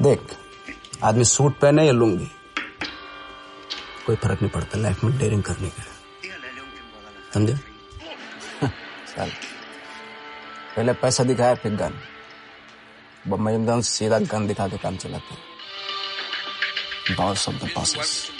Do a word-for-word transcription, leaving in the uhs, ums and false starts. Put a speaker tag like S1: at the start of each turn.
S1: देख, आदमी सूट पहने या लुंगी, कोई फर्क नहीं पड़ता लाइफ में डेयरिंग करने का, समझे? चल, पहले पैसा दिखाया फिर गन। बम्बई में सीधा गन दिखा के काम चलाते हैं। Boss of the bosses.